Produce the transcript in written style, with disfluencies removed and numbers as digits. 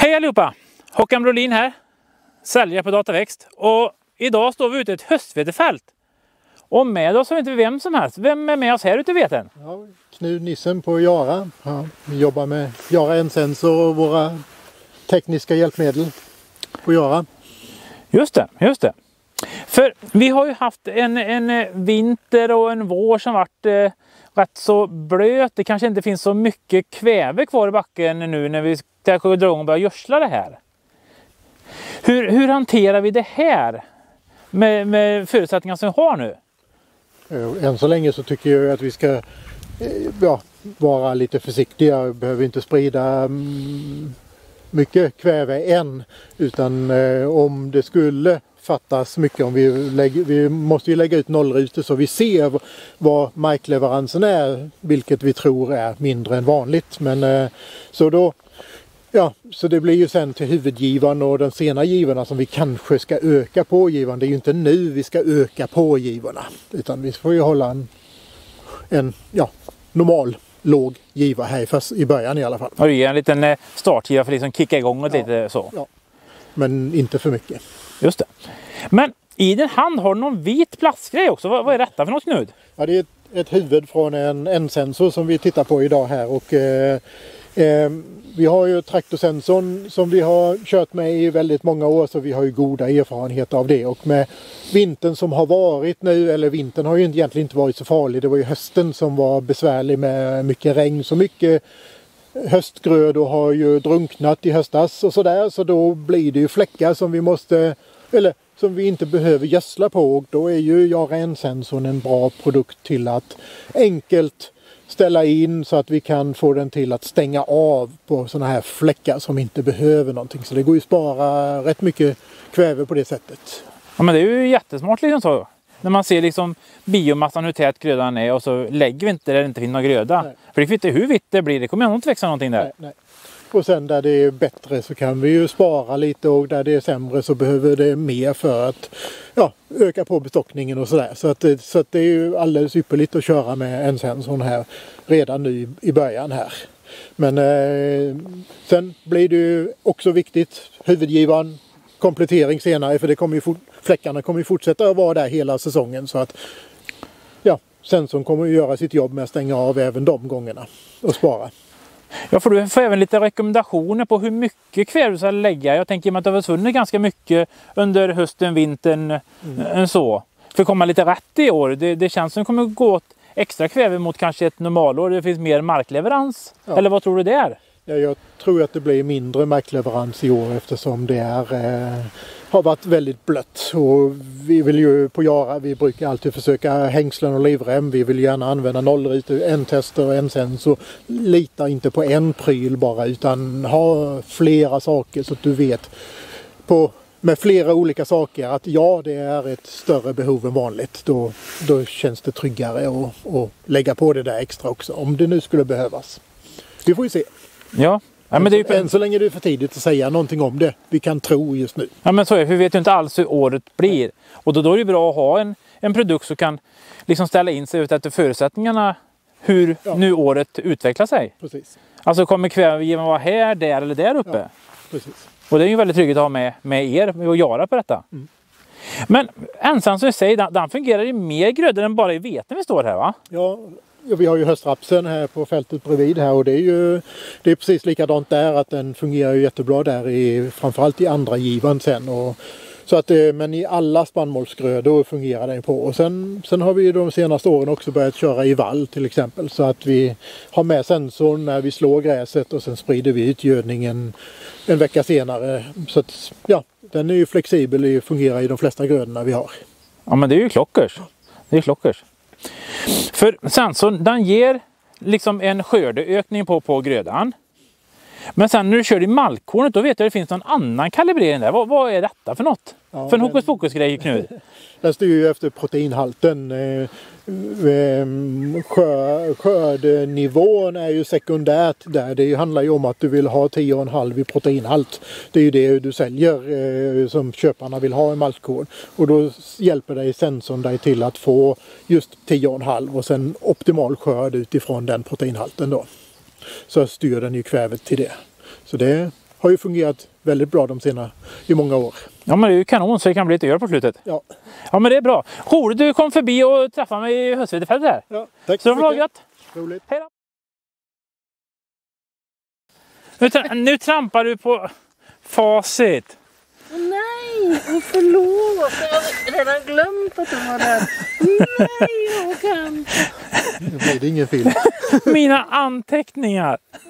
Hej allihopa! Håkan Brolin här, säljare på Dataväxt. Och idag står vi ute i ett höstvetefält. Och med oss har vi inte vem som helst. Vem är med oss här ute i veten? Ja, Knud Nissen på Jara. Ja, vi jobbar med Jara N-sensor och våra tekniska hjälpmedel på Jara. Just det. För vi har ju haft en vinter och en vår som varit rätt så blöt. Det kanske inte finns så mycket kväve kvar i backen nu när vi ska dra igång och börja gödsla det här. Hur hanterar vi det här med förutsättningar som vi har nu? Än så länge så tycker jag att vi ska vara lite försiktiga. Vi behöver inte sprida mycket kväve än. Utan om det skulle fattas mycket, om vi måste ju lägga ut nollrutor så vi ser vad markleveransen är, vilket vi tror är mindre än vanligt. Men så det blir ju sen till huvudgivaren och den sena givarna som vi kanske ska öka pågivaren. Det är ju inte nu vi ska öka pågivarna, utan vi får ju hålla en normal låg giva här i början i alla fall. Och det är en liten startgiva för att liksom kicka igång och lite så. Ja, men inte för mycket. Just det. Men i din hand har du någon vit plastgrej också. Vad är detta för något, Knud? Ja, det är ett huvud från en N-sensor som vi tittar på idag här. Och vi har ju traktorsensorn som vi har kört med i väldigt många år, så vi har ju goda erfarenheter av det. Och med vintern som har varit nu, eller vintern har ju egentligen inte varit så farlig. Det var ju hösten som var besvärlig med mycket regn. Så mycket höstgrödor har ju drunknat i höstas och sådär. Så då blir det ju fläckar som vi måste, eller som vi inte behöver gödsla på. Och då är ju Jara N-sensorn en bra produkt till att enkelt ställa in så att vi kan få den till att stänga av på sådana här fläckar som inte behöver någonting. Så det går ju att spara rätt mycket kväve på det sättet. Ja, men det är ju jättesmart liksom så. När man ser liksom biomassan hur tät grödan är och så lägger vi inte där det inte finns någon gröda. Nej. För det kvittar hur vitt det blir, det kommer ändå inte växa någonting där. Nej. Och sen där det är bättre så kan vi ju spara lite, och där det är sämre så behöver det mer för att öka på bestockningen och sådär. Så att det är ju alldeles ypperligt att köra med N-sensorn här redan nu i början här. Men sen blir det ju också viktigt, huvudgivaren, komplettering senare, för det kommer ju fläckarna kommer ju fortsätta att vara där hela säsongen, så att sensorn kommer att göra sitt jobb med att stänga av även de gångerna och spara. Ja, för du får även lite rekommendationer på hur mycket kväve du ska lägga. Jag tänker att det har försvunnit ganska mycket under hösten, vintern, så. För att komma lite rätt i år, det känns som att det kommer att gå åt extra kväve mot kanske ett normalår. Det finns mer markleverans, eller vad tror du det är? Ja, jag tror att det blir mindre markleverans i år eftersom det har varit väldigt blött. Och vi vill ju på Jara, vi brukar alltid försöka hängslen och livrem. Vi vill gärna använda nollrutor, N-tester och N-sensor. Lita inte på en pryl bara, utan ha flera saker så att du vet med flera olika saker att det är ett större behov än vanligt. Då känns det tryggare att lägga på det där extra också, om det nu skulle behövas. Vi får ju se. Ja. Ja, men det är ju än så länge är det för tidigt att säga någonting om det. Vi kan tro just nu. Ja, men så är det. Vi vet ju inte alls hur året blir. Och då är det bra att ha en produkt som kan liksom ställa in sig ut efter förutsättningarna hur nu året utvecklar sig. Precis. Alltså kommer kvävegivan vara här, där eller där uppe? Ja, precis. Och det är ju väldigt tryggt att ha med er och göra på detta. Mm. Men N-sensorn i sig, den fungerar i mer grödor än bara i veten vi står här, va? Ja. Vi har ju höstrapsen här på fältet bredvid här, och det är precis likadant där, att den fungerar ju jättebra där framförallt i andra givan sen. Men i alla spannmålsgrödor fungerar den på. Och sen har vi ju de senaste åren också börjat köra i vall till exempel, så att vi har med sensorn när vi slår gräset och sen sprider vi ut gödningen en vecka senare. Så att den är ju flexibel och fungerar i de flesta grödorna vi har. Ja, men det är ju klockers. Det är klockers. För sensorn, den ger liksom en skördeökning på grödan. Men sen när du kör i malkkornet, då vet jag att det finns någon annan kalibrering där. Vad är detta för något? För en hokus pokus grej, Knud? Den styr ju efter proteinhalten. Skördenivån är ju sekundärt där. Det handlar ju om att du vill ha 10,5 i proteinhalt. Det är ju det du säljer som köparna vill ha i malkkorn. Och då hjälper dig sensorn dig till att få just 10,5 och sen optimal skörd utifrån den proteinhalten då. Så styr den ju kvävet till det. Så det har ju fungerat väldigt bra i många år. Ja, men det är ju kanon så det kan bli ett öl på slutet. Ja. Ja, men det är bra. Roligt du kom förbi och träffade mig i Höstvedefältet här. Ja, tack så så det var mycket. gött. Roligt. Hej då. Nu trampar du på facit. Nej, förlåt. Jag har redan glömt att du var där. Nej, Håkan. Nu blir det ingen film. Mina anteckningar.